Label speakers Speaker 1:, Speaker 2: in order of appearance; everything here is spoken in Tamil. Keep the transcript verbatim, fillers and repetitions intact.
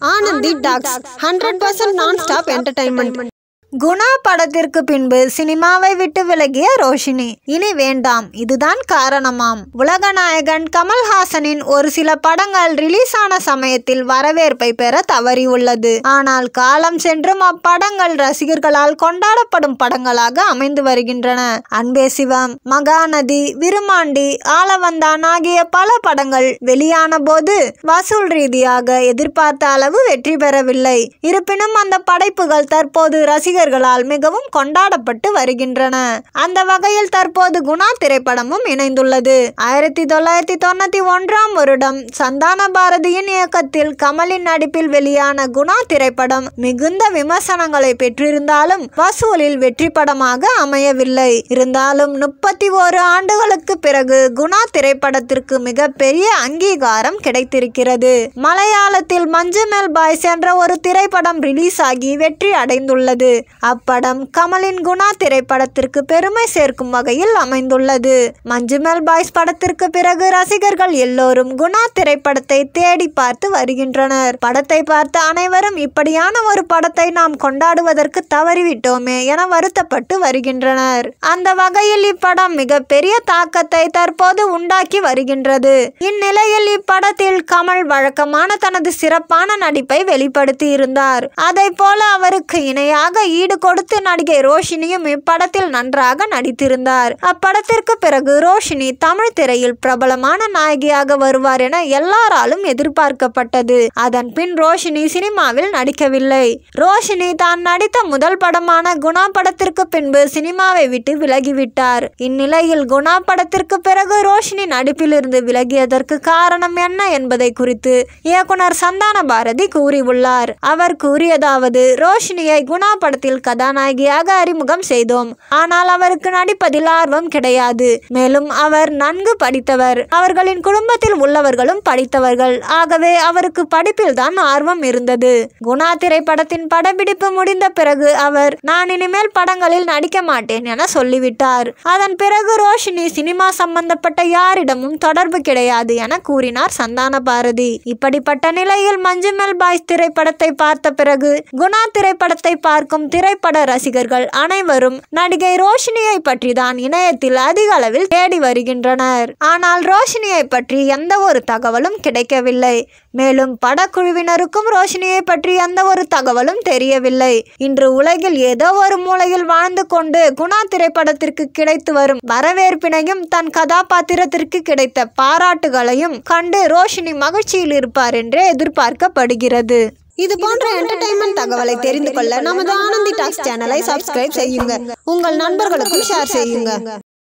Speaker 1: Anandhi talks hundred percent nonstop entertainment.
Speaker 2: Guna படத்திற்கு பின்பு சினிமாவை விட்டு விலகிய ரோஷினி இனி வேண்டாம், இதுதான் காரணமாம். உலக நாயகன் கமல்ஹாசனின் ஒரு சில படங்கள் ரிலீஸ் ஆன சமயத்தில் வரவேற்பை பெற தவறியுள்ளது. ஆனால் காலம் சென்றும் அப்படங்கள் ரசிகர்களால் கொண்டாடப்படும் படங்களாக அமைந்து வருகின்றன. அன்பே சிவம், மகாநதி, விருமாண்டி, ஆளவந்தான் ஆகிய பல படங்கள் வெளியான போது வசூல் ரீதியாக எதிர்பார்த்த அளவு வெற்றி பெறவில்லை. இருப்பினும் அந்த படைப்புகள் தற்போது ரசிகர் மிகவும் கொண்டாடப்பட்டு வருகின்றன. அந்த வகையில் தற்போது குணா திரைப்படமும் இணைந்துள்ளது. ஆயிரத்தி தொள்ளாயிரத்தி தொண்ணூத்தி ஒன்றாம் வருடம் சந்தான பாரதியின் இயக்கத்தில் கமலின் நடிப்பில் வெளியான குணா திரைப்படம் மிகுந்த விமர்சனங்களை பெற்றிருந்தாலும் வசூலில் வெற்றி படமாக அமையவில்லை. இருந்தாலும் முப்பத்தி ஓரு ஆண்டுகளுக்கு பிறகு குணா திரைப்படத்திற்கு மிகப்பெரிய அங்கீகாரம் கிடைத்திருக்கிறது. மலையாளத்தில் மஞ்சுமெல் பாய்ஸ் என்ற ஒரு திரைப்படம் ரிலீஸ் ஆகி வெற்றி அடைந்துள்ளது. அப்படம் கமலின் குணா திரைப்படத்திற்கு பெருமை சேர்க்கும் வகையில் அமைந்துள்ளது. மஞ்சுமெல் பாய்ஸ் படத்திற்கு பிறகு ரசிகர்கள் எல்லோரும் குணா திரைப்படத்தை தேடி பார்த்து வருகின்றனர். படத்தை பார்த்த அனைவரும் இப்படியான ஒரு படத்தை நாம் கொண்டாடுவதற்கு தவறிவிட்டோமே என வருத்தப்பட்டு வருகின்றனர். அந்த வகையில் இப்படம் மிகப்பெரிய தாக்கத்தை தற்போது உண்டாக்கி வருகின்றது. இந்நிலையில் இப்படத்தில் கமல் வழக்கமான தனது சிறப்பான நடிப்பை வெளிப்படுத்தி இருந்தார். அதை போல அவருக்கு இணையாக ஈடு கொடுத்து நடிகை ரோஷினியும் இப்படத்தில் நன்றாக நடித்திருந்தார். அப்படத்திற்கு பிறகு ரோஷினி தமிழ் திரையில் பிரபலமான நாயகியாக வருவார் என எல்லாராலும் எதிர்பார்க்கப்பட்டது. அதன் பின் ரோஷினி சினிமாவில் நடிக்கவில்லை. ரோஷினி தான் நடித்த முதல் படமான குணா படத்திற்கு பின்பு சினிமாவை விட்டு விலகிவிட்டார். இந்நிலையில் குணா படத்திற்கு பிறகு ரோஷினி நடிப்பிலிருந்து விலகியதற்கு காரணம் என்ன என்பதை குறித்து இயக்குனர் சந்தான பாரதி கூறியுள்ளார். அவர் கூறியதாவது, ரோஷினியை குணா படத்தில் கதாநாயகியாக அறிமுகம் செய்தோம். ஆனால் அவருக்கு நடிப்பதில் ஆர்வம் கிடையாது. மேலும் அவர் நன்கு படித்தவர். அவர்களின் குடும்பத்தில் உள்ளவர்களும் படித்தவர்கள். ஆகவே அவருக்கு படிப்பில் தான் ஆர்வம் இருந்தது. குணா திரைப்படத்தின் படப்பிடிப்பு முடிந்த பிறகு அவர் நான் இனிமேல் படங்களில் நடிக்க மாட்டேன் என சொல்லிவிட்டார். அதன் பிறகு ரோஷினி சினிமா சம்பந்தப்பட்ட யாரிடமும் தொடர்பு கிடையாது என கூறினார் சந்தான பாரதி. இப்படிப்பட்ட நிலையில் மஞ்சுமெல் பாய்ஸ் திரைப்படத்தை பார்த்த பிறகு குணா திரைப்படத்தை பார்க்கும் திரைப்பட ரசிகர்கள் அனைவரும் நடிகை ரோஷினியை பற்றி தான் இணையத்தில் அதிக அளவில் தேடி வருகின்றனர். ஆனால் ரோஷினியை பற்றி எந்த ஒரு தகவலும் கிடைக்கவில்லை. மேலும் படக்குழுவினருக்கும் ரோஷினியை பற்றி எந்த ஒரு தகவலும் தெரியவில்லை. இன்று உலகில் ஏதோ ஒரு மூலையில் வாழ்ந்து கொண்டு குணா திரைப்படத்திற்கு கிடைத்து வரும் வரவேற்பினையும் தன் கதாபாத்திரத்திற்கு கிடைத்த பாராட்டுகளையும் கண்டு ரோஷினி மகிழ்ச்சியில் இருப்பார் என்றே எதிர்பார்க்கப்படுகிறது.
Speaker 1: இது போன்ற என்டர்டைன்மெண்ட் தகவலை தெரிந்து கொள்ள நமது ஆனந்தி டாக்ஸ் சேனலை சப்ஸ்கிரைப் செய்யுங்க. உங்கள் நண்பர்களுக்கும் ஷேர் செய்யுங்க.